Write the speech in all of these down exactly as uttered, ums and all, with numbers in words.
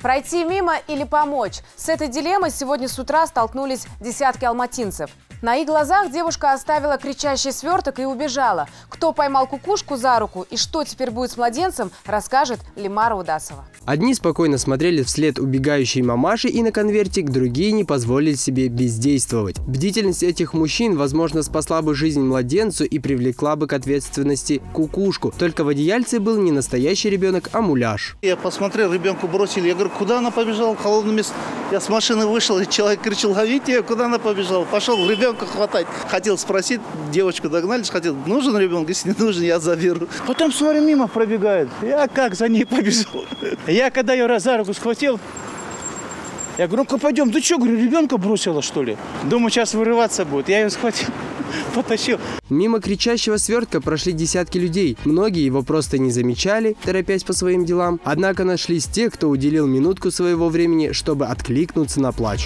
Пройти мимо или помочь? С этой дилеммой сегодня с утра столкнулись десятки алматинцев. На их глазах девушка оставила кричащий сверток и убежала. Кто поймал кукушку за руку и что теперь будет с младенцем, расскажет Лимара Удасова. Одни спокойно смотрели вслед убегающей мамаши и на конвертик, другие не позволили себе бездействовать. Бдительность этих мужчин, возможно, спасла бы жизнь младенцу и привлекла бы к ответственности кукушку. Только в одеяльце был не настоящий ребенок, а муляж. Я посмотрел, ребенку бросили. Я говорю, куда она побежала? В холодном месте. Я с машины вышел, и человек кричал, ловите ее, куда она побежала? Пошел ребенка хватать. Хотел спросить, девочку догнали, хотел, нужен ребенок? Если не нужен, я заберу. Потом, смотрю, мимо пробегает. Я как за ней побежал. Я когда ее за руку схватил, я говорю, ну-ка пойдем. Ты что, говорю, ребенка бросила, что ли? Думаю, сейчас вырываться будет. Я ее схватил, потащил. Мимо кричащего свертка прошли десятки людей. Многие его просто не замечали, торопясь по своим делам. Однако нашлись те, кто уделил минутку своего времени, чтобы откликнуться на плач.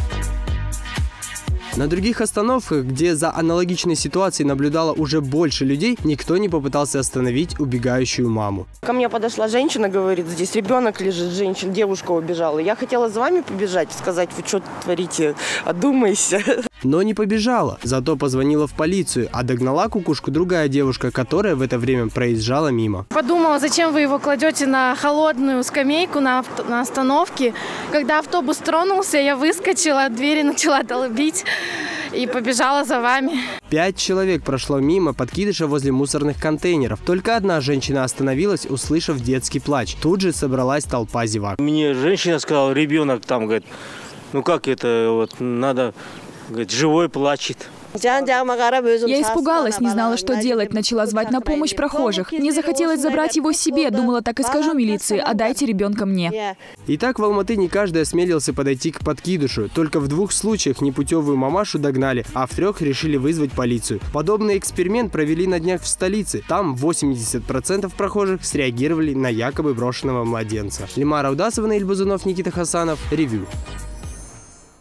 На других остановках, где за аналогичной ситуацией наблюдало уже больше людей, никто не попытался остановить убегающую маму. Ко мне подошла женщина, говорит, здесь ребенок лежит, женщина, девушка убежала. Я хотела за вами побежать, сказать, вы что творите, одумайся. Но не побежала, зато позвонила в полицию, а догнала кукушку другая девушка, которая в это время проезжала мимо. Подумала, зачем вы его кладете на холодную скамейку на, авто, на остановке. Когда автобус тронулся, я выскочила, двери начала долбить и побежала за вами. Пять человек прошло мимо подкидыша возле мусорных контейнеров. Только одна женщина остановилась, услышав детский плач. Тут же собралась толпа зевак. Мне женщина сказала, ребенок там, говорит, ну как это, вот надо, говорит, живой плачет. Я испугалась, не знала, что делать, начала звать на помощь прохожих. Не захотелось забрать его себе, думала, так и скажу милиции, отдайте ребенка мне. Итак, в Алматы не каждый осмелился подойти к подкидышу. Только в двух случаях непутевую мамашу догнали, а в трех решили вызвать полицию. Подобный эксперимент провели на днях в столице. Там восемьдесят процентов прохожих среагировали на якобы брошенного младенца. Лимара Удасова, Наиль Бузунов, Никита Хасанов. Ревью.